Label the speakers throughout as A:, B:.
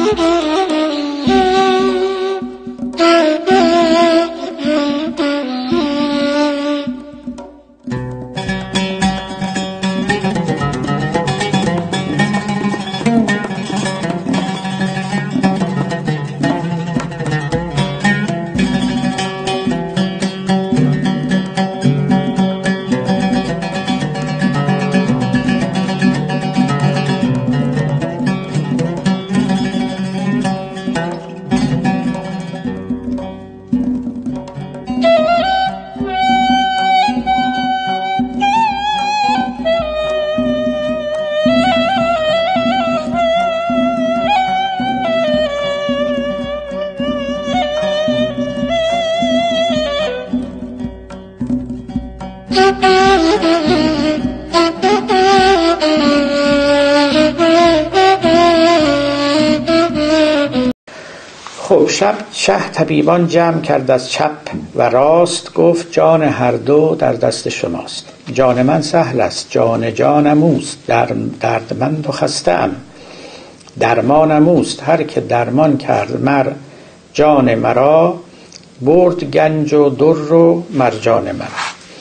A: خب شب شه طبیبان جمع کرد از چپ و راست، گفت جان هر دو در دست شماست. جان من سهل است، جان جانم اوست، دردمند و خسته ام درمانم اوست. هر که درمان کرد مر جان مرا، برد گنج و در و مرجان مرا.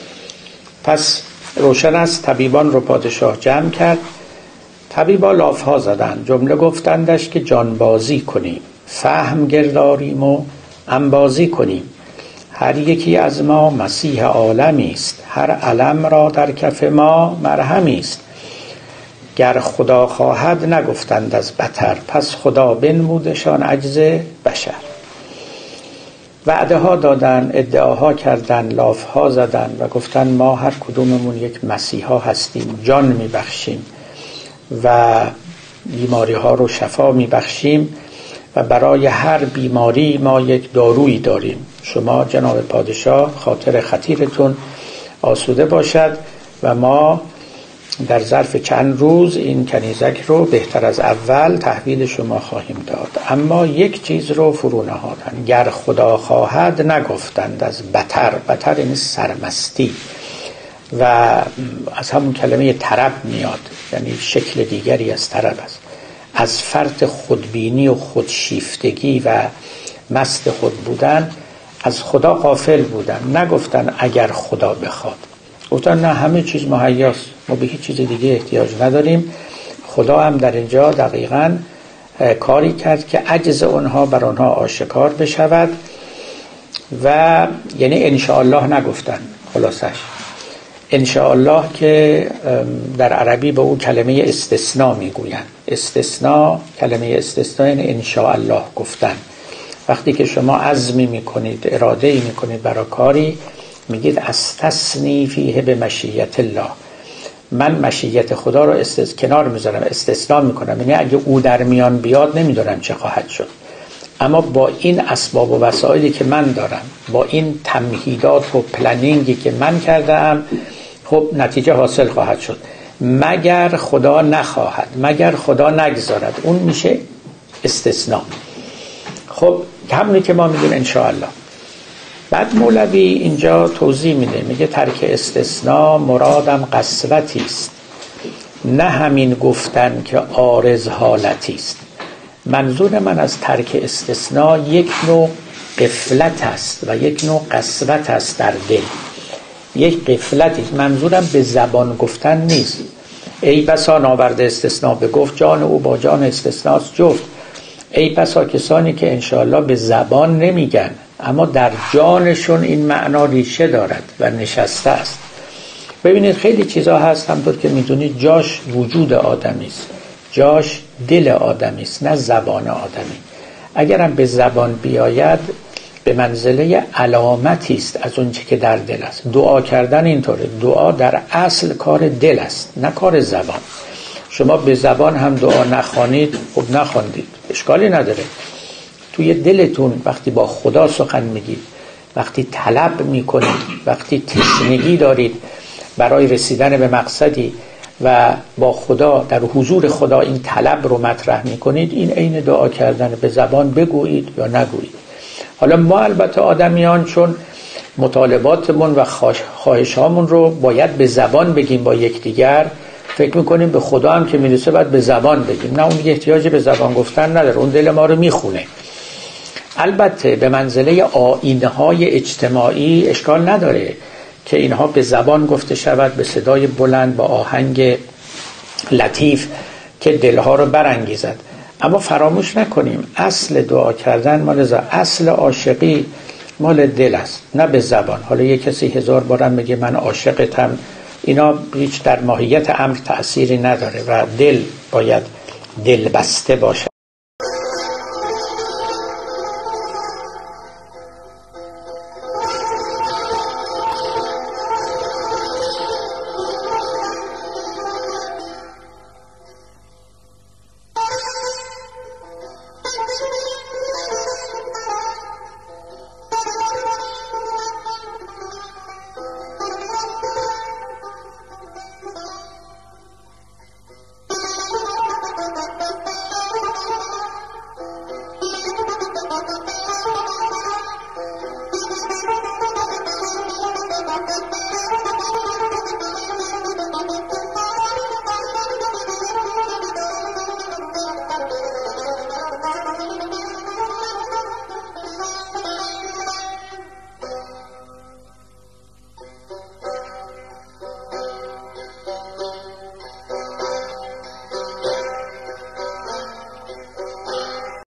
A: پس روشن است طبیبان رو پادشاه جمع کرد. طبیبا لافها زدند، جمله گفتندش که جانبازی کنیم، فهم گرداریم و انبازی کنیم. هر یکی از ما مسیح عالمی است، هر علم را در کف ما مرهمی است. گر خدا خواهد نگفتند از بتر، پس خدا بنمودشان عجز بشر. وعده ها دادن، ادعاها کردن، لافها زدن و گفتن ما هر کدوممون یک مسیحا هستیم، جان میبخشیم و بیماری ها رو شفا میبخشیم و برای هر بیماری ما یک دارویی داریم. شما جناب پادشاه خاطر خطیرتون آسوده باشد و ما در ظرف چند روز این کنیزک رو بهتر از اول تحویل شما خواهیم داد. اما یک چیز رو فرو نهادن، گر خدا خواهد نگفتند از بتر. بتر یعنی سرمستی و از همون کلمه طرب میاد، یعنی شکل دیگری از طرب است. از فرط خودبینی و خودشیفتگی و مست خود بودن از خدا غافل بودن. نگفتن اگر خدا بخواد، گفتن نه همه چیز مهیاست، ما به هیچ چیز دیگه احتیاج نداریم. خدا هم در اینجا دقیقاً کاری کرد که عجز اونها بر آنها آشکار بشود و یعنی انشاءالله نگفتن. خلاصش انشاءالله که در عربی به اون کلمه استثناء میگویند. استثناء، کلمه استثناء یعنی انشاءالله گفتن. وقتی که شما عزمی میکنید، اراده‌ای میکنید برای کاری، میگید استثنی فیه به مشیت الله، من مشیت خدا رو کنار میذارم، استثناء میکنم، یعنی اگه او در میان بیاد نمیدونم چه خواهد شد، اما با این اسباب و وسایلی که من دارم، با این تمهیدات و پلنینگی که من کردم، خب نتیجه حاصل خواهد شد. مگر خدا نخواهد، مگر خدا نگذارد، اون میشه استثناء. خب همونی که ما میگیم انشاءالله. بعد مولوی اینجا توضیح میده، میگه ترک استثناء مرادم قسوتی است، نه همین گفتن که عارض حالتی است. منظور من از ترک استثناء یک نوع غفلت است و یک نوع قسوت است در دل، یک غفلتی. منظورم به زبان گفتن نیست. ای بسا ناورده استثناء بگفت، جان او با جان استثناء جفت. ای بسا کسانی که انشاءالله به زبان نمیگن اما در جانشون این معنا ریشه دارد و نشسته است. ببینید خیلی چیزا هست، همطور که میدونید جاش وجود آدمی است، جاش دل آدمی است، نه زبان آدمی. اگرم به زبان بیاید به منزله علامتی است از اون چه که در دل است. دعا کردن اینطوره، دعا در اصل کار دل است نه کار زبان. شما به زبان هم دعا نخوانید، خب نخواندید، اشکالی نداره. توی دلتون وقتی با خدا سخن میگید، وقتی طلب میکنید، وقتی تشنگی دارید برای رسیدن به مقصدی و با خدا در حضور خدا این طلب رو مطرح میکنید، این عین دعا کردن. به زبان بگویید یا نگویید. حالا ما البته آدمیان چون مطالباتمون و خواهشامون رو باید به زبان بگیم با یکدیگر، فکر میکنیم به خدا هم که میرسه باید به زبان بگیم. نه، اون دیگه احتیاجی به زبان گفتن نداره، اون دل ما رو میخونه. البته به منزله آیین‌های اجتماعی اشکال نداره که اینها به زبان گفته شود، به صدای بلند، با آهنگ لطیف که دلها رو برانگیزد. اما فراموش نکنیم اصل دعا کردن مال اصل عاشقی مال دل است، نه به زبان. حالا یک کسی 1000 بارم بگه من عاشقتم، اینا هیچ در ماهیت امر تأثیری نداره و دل باید دل بسته باشه.